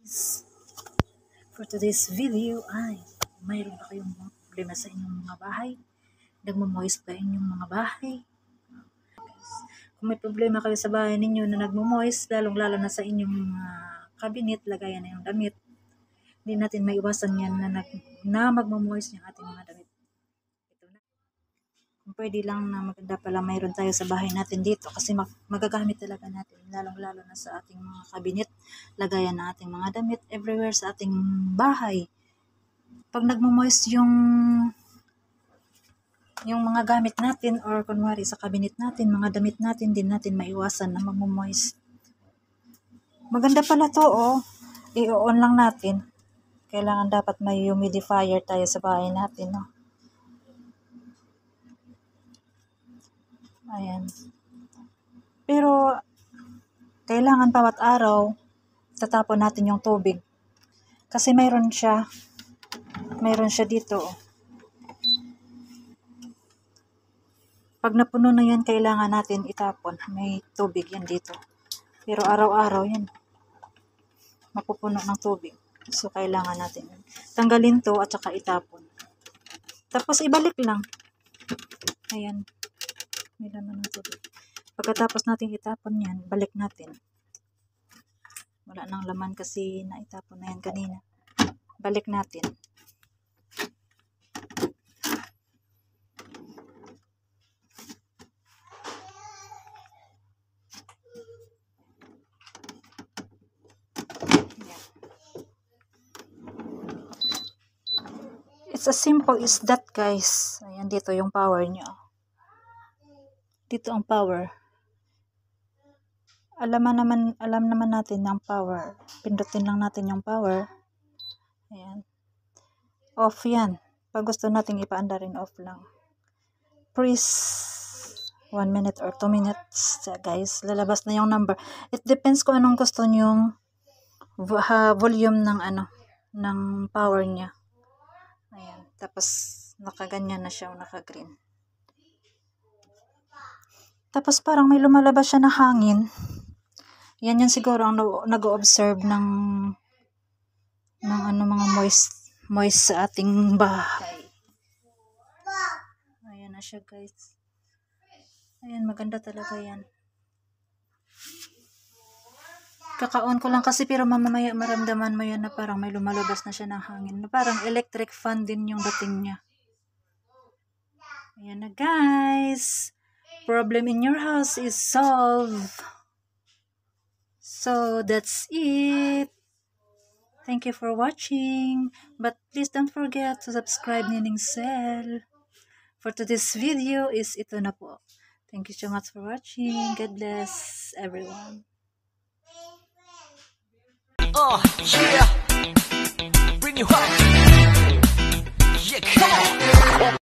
For today's video ay mayroon ba kayong problema sa inyong mga bahay? Nagmo-moist ba inyong mga bahay? Kung may problema kayo sa bahay ninyo na nagmo-moist, lalong-lalo na sa inyong cabinet, lagayan na yung damit, hindi natin maiwasan yan na magmo-moist yung ating mga damit. Ito na. Kung pwede lang na maganda pala mayroon tayo sa bahay natin dito kasi magagamit talaga natin, lalong-lalo na sa ating mga cabinet, lagayan na ating mga damit, everywhere sa ating bahay. Pag nagmo-moist yung mga gamit natin or kunwari sa cabinet natin, mga damit natin, din natin maiwasan na magmo-moist. Maganda pala to, oh. I-on lang natin. Kailangan dapat may humidifier tayo sa bahay natin, no? Ayan. Pero, kailangan bawat araw, tatapon natin yung tubig. Kasi mayroon siya dito, oh. Pag napuno na yan, kailangan natin itapon. May tubig yan dito. Pero araw-araw yan, mapupuno ng tubig. So, kailangan natin tanggalin to at saka itapon. Tapos, ibalik lang. Ayan. May laman ng tubig. Pagkatapos natin itapon yan, balik natin. Wala nang laman kasi naitapon na yan kanina. Balik natin. It's as simple as that, guys. Ayan, dito yung power nyo. Dito ang power. Alam naman natin ang power. Pindutin lang natin yung power. Ayan. Off yan. Pag gusto natin ipaanda rin, off lang. Press 1 minute or 2 minutes. Guys, lalabas na yung number. It depends kung anong gusto nyong volume ng power niya. Ayan. Tapos, nakaganyan na siya o naka-green. Tapos, parang may lumalabas siya na hangin. Yan yan siguro ang nag-o-observe ng mga moist sa ating bahay. Ayan na siya, guys. Ayan, maganda talaga yan. Kaka-on ko lang kasi pero mamaya maramdaman mo yan na parang may lumalabas na siya ng hangin. Na parang electric fan din yung dating niya. Ayan na, guys. Problem in your house is solved. So, that's it. Thank you for watching. But please don't forget to subscribe Nining Cell. For today's video is ito na po. Thank you so much for watching. God bless everyone. Oh, yeah. Bring you up. Yeah, come on.